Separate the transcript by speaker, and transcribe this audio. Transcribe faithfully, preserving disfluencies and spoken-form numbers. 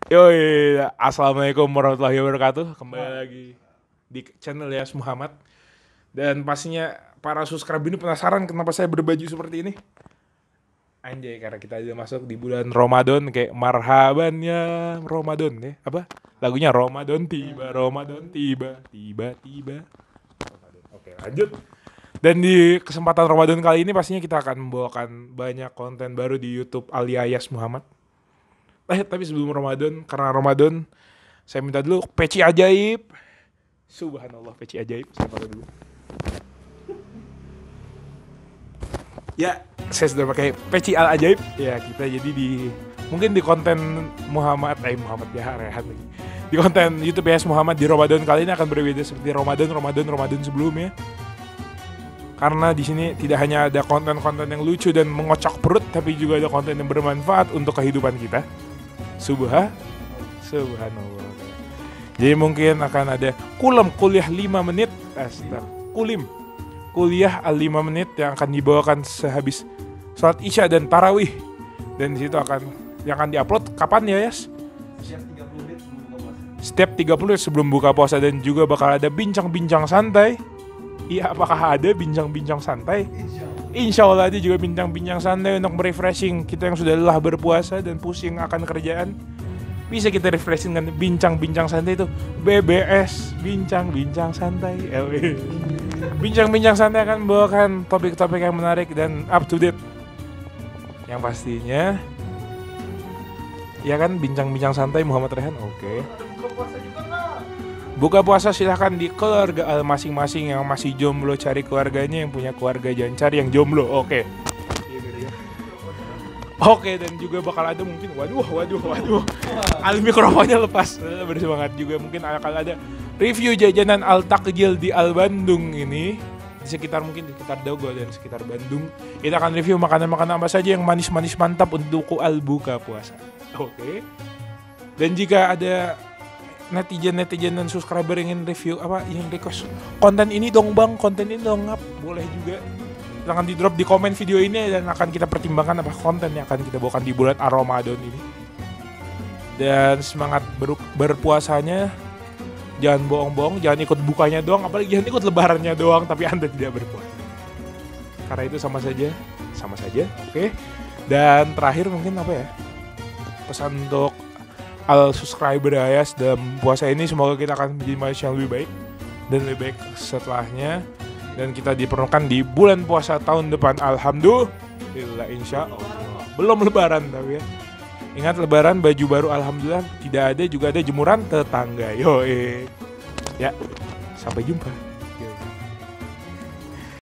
Speaker 1: Yoi, assalamualaikum warahmatullahi wabarakatuh. Kembali lagi di channel Yas Muhammad. Dan pastinya para subscriber ini penasaran kenapa saya berbaju seperti ini. Anjay, karena kita udah masuk di bulan Ramadan, kayak marhaban ya Ramadan ya. Apa? Lagunya Ramadan tiba, Ramadan tiba, tiba-tiba. Oke, lanjut. Dan di kesempatan Ramadan kali ini pastinya kita akan membawakan banyak konten baru di YouTube Alia Yas Muhammad. Eh, tapi sebelum Ramadan, karena Ramadan, saya minta dulu peci ajaib. Subhanallah, peci ajaib. Saya taruh dulu. Ya, saya sudah pakai peci al ajaib. Ya, kita jadi di mungkin di konten Muhammad, eh Muhammad ya, rehat lagi. Di konten YouTube Yas Muhammad di Ramadan kali ini akan berbeda seperti Ramadan, Ramadan, Ramadan sebelumnya. Karena di sini tidak hanya ada konten-konten yang lucu dan mengocok perut, tapi juga ada konten yang bermanfaat untuk kehidupan kita. Subha, subhanallah. Jadi mungkin akan ada kulam kuliah lima menit, astag, kulim, kuliah lima menit yang akan dibawakan sehabis sholat isya dan tarawih. Dan di situ akan yang akan diupload kapan ya, Yas?
Speaker 2: Setiap tiga puluh menit sebelum buka puasa.
Speaker 1: Setiap tiga puluh menit sebelum buka puasa, dan juga bakal ada bincang-bincang santai. Iya, apakah ada bincang-bincang santai? Insya Allah ada juga bincang-bincang santai untuk merefreshing kita yang sudah lelah berpuasa dan pusing akan kerjaan. Bisa kita refreshing dengan bincang-bincang santai itu. B B S, bincang-bincang santai. Bincang-bincang santai akan membawakan topik-topik yang menarik dan up to date. Yang pastinya, ya kan, bincang-bincang santai Muhammad Rehan. Oke. Okay.
Speaker 2: Buka puasa juga nggak?
Speaker 1: Buka puasa silahkan di keluarga masing-masing. Yang masih jomblo cari keluarganya, yang punya keluarga jangan cari yang jomblo. Oke. Oke, dan juga bakal ada mungkin waduh waduh waduh. Al mikrofonnya lepas. Bersemangat juga mungkin akan ada review jajanan Al Takjil di Al Bandung ini. Di sekitar mungkin di sekitar Dago dan sekitar Bandung. Kita akan review makanan-makanan apa saja yang manis-manis mantap untuk al buka puasa. Oke. Dan jika ada netizen-netizen dan subscriber yang ingin review apa yang request konten ini dong bang, konten ini dong ngap, boleh juga. Silahkan di drop di komen video ini dan akan kita pertimbangkan apa konten yang akan kita bawakan di bulan Ramadan ini. Dan semangat ber- berpuasanya, jangan bohong-bohong, jangan ikut bukanya doang, apalagi jangan ikut lebarannya doang tapi Anda tidak berpuasa. Karena itu sama saja, sama saja, oke. Okay? Dan terakhir mungkin apa ya? Pesan untuk al subscriber Ayas dalam puasa ini, semoga kita akan menjadi manusia yang lebih baik dan lebih baik setelahnya, dan kita diperlukan di bulan puasa tahun depan. Alhamdulillah, insya Allah. Belum lebaran tapi ya. Ingat, lebaran baju baru alhamdulillah tidak ada, juga ada jemuran tetangga. Yo, ya, sampai jumpa. Yo.